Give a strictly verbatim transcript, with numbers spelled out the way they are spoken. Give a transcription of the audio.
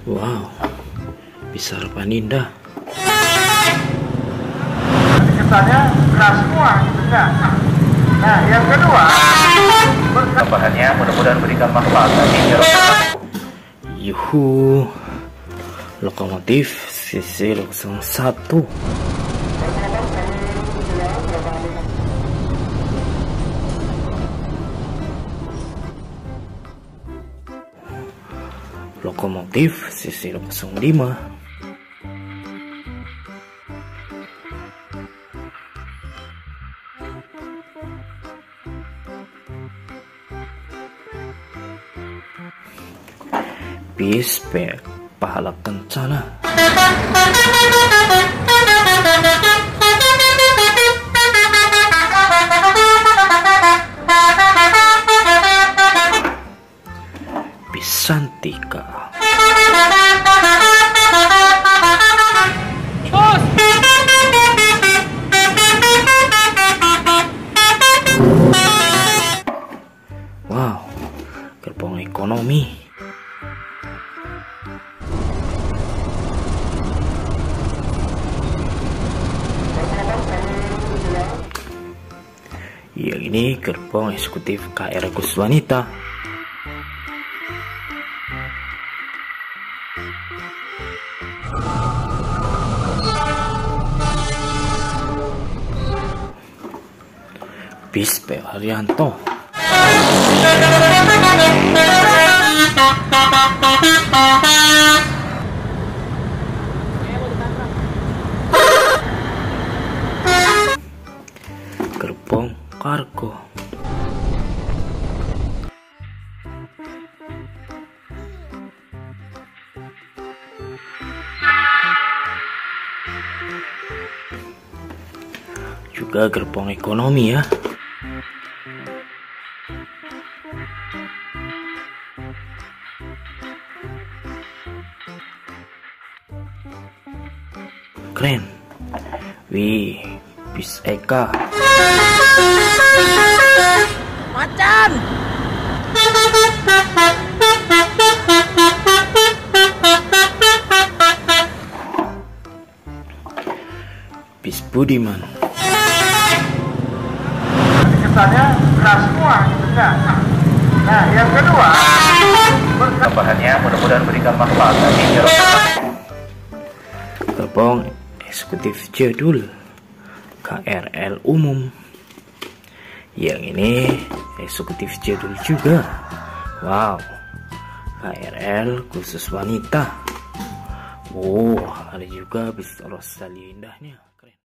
Wow, bisa Panindah. Kesannya keras semua gitu kan. Nah, yang kedua, tambahannya mudah-mudahan berikan manfaat. Yuhu, lokomotif C C nol satu. Lokomotif C C nol lima. Bis P Pahala Kencana. Bis Santika. Wow, gerbong ekonomi. Yang ini gerbong eksekutif K R Gus Wanita. Bis P Haryanto. Gerbong kargo. Juga gerbong ekonomi ya. Keren. Wih, bis Eka. Macan. Bis Budiman. Kesannya keras semua gitu kan. Nah, yang kedua, tambahannya mudah-mudahan berikan manfaat. Gerbong eksekutif jadul K R L umum. Yang ini eksekutif jadul juga. Wow, K R L khusus wanita. Oh, ada juga bis Rosalia Indahnya.